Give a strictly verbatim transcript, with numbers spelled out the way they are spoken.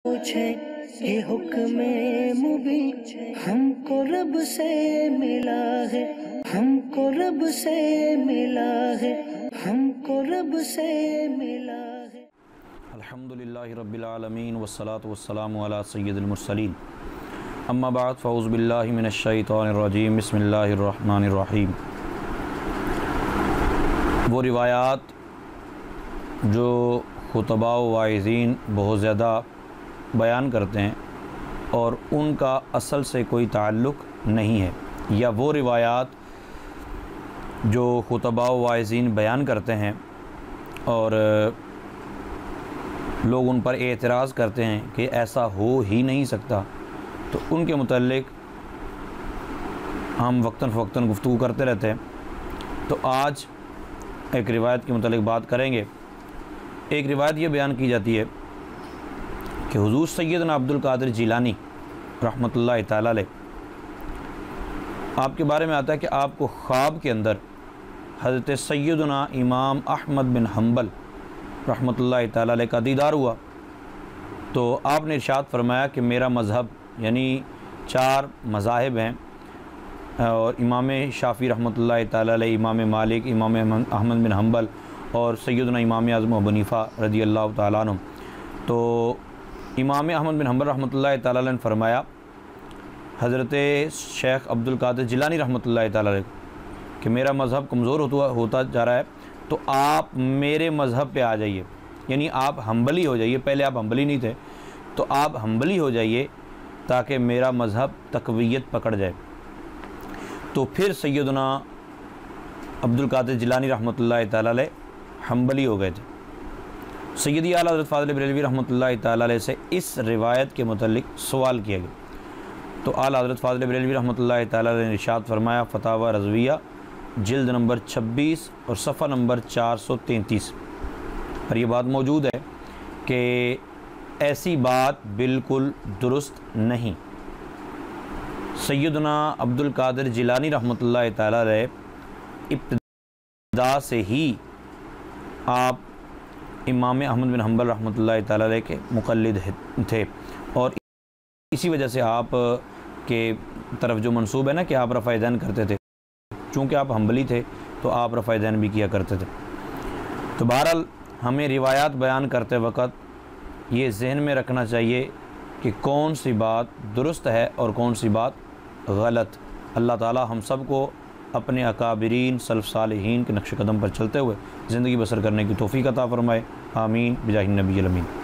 ये हुक्म मुबी हमको रब से मिला है, हमको रब से मिला है, हमको रब से मिला है। अल्हम्दुलिल्लाहि रब्बिल आलमीन वस्सलातु वस्सलामु अला सय्यिदिल मुरसलीन अम्मा बाद फ़अऊज़ु बिल्लाहि मिनश शैतानिर रजीम बिस्मिल्लाहिर रहमानिर रहीम। वो रिवायात जो खुतबा व वाइज़ीन बहुत ज़्यादा बयान करते हैं और उनका असल से कोई ताल्लुक़ नहीं है, या वो रिवायात जो खुतबा व वाइज़ीन बयान करते हैं और लोग उन पर एतराज़ करते हैं कि ऐसा हो ही नहीं सकता, तो उनके मुतल्लिक़ हम वक्तन फ़वक्तन गुफ्तगू करते रहते हैं। तो आज एक रिवायत के मुतल्लिक़ बात करेंगे। एक रिवायत ये बयान की जाती है कि हुज़ूर सैयदना अब्दुल कादिर जिलानी रहमतुल्लाहि ताला अलैह, आपके बारे में आता है कि आपको ख्वाब के अंदर हज़रत सैयदना इमाम अहमद बिन हम्बल रहमतुल्लाहि ताला अलैह का दीदार हुआ। तो आपने इरशाद फरमाया कि मेरा मज़हब, यानी चार मज़ाहिब हैं और इमाम शाफ़ी रहमतुल्लाहि ताला अलैह, इमाम मालिक, इमाम अहमद बिन हम्बल और सैयदना इमाम आज़म अबू हनीफ़ा रज़ी अल्लाह ताला अन्हु। तो इमाम अहमद बिन हम्बल रहमतुल्लाहि ताला अलैह ने फरमाया हज़रत शेख अब्दुल कादिर जिलानी रहमतुल्लाहि ताला अलैह कि मेरा मज़हब कमज़ोर होता होता जा रहा है, तो आप मेरे मज़हब पे आ जाइए, यानी आप हम्बली हो जाइए। पहले आप हम्बली नहीं थे, तो आप हम्बली हो जाइए ताकि मेरा मज़हब तक़वियत पकड़ जाए। तो फिर सैयदना अब्दुल कादिर जिलानी रहमतुल्लाहि ताला अलैह हम्बली हो गए थे। सैयदी आला हज़रत फ़ाज़िल बरेलवी रहमतुल्लाहि ताला अलैह से इस रिवायत के मुतल्लिक़ सवाल किया गया। तो आला हज़रत फ़ाज़िल बरेलवी रहमतुल्लाहि ताला अलैह ने इरशाद फरमाया, फ़तावा रज़विया जिल्द नंबर छब्बीस और सफ़ा नंबर चार सौ तैंतीस पर यह बात मौजूद है कि ऐसी बात बिल्कुल दुरुस्त नहीं। सैयदना अब्दुल कादिर जिलानी रहमतुल्लाहि ताला अलैह इब्तिदा से ही आप इमाम अहमद बिन हम्बल रहमतुल्लाहि ताला अलैह के मुक़ल्लिद थे, और इसी वजह से आप के तरफ जो मंसूब है ना कि आप रफ़ा दैन करते थे, चूँकि आप हम्बली थे तो आप रफ़ा दैन भी किया करते थे। तो बहरहाल हमें रिवायात बयान करते वक़्त ये जहन में रखना चाहिए कि कौन सी बात दुरुस्त है और कौन सी बात गलत। अल्लाह ताला हम सब को अपने अकाबिरीन सल्फ़ सालिहीन के नक्श कदम पर चलते हुए ज़िंदगी बसर करने की तौफ़ीक़ अता फ़रमाए। आमीन बिजाहिन नबी अमीन।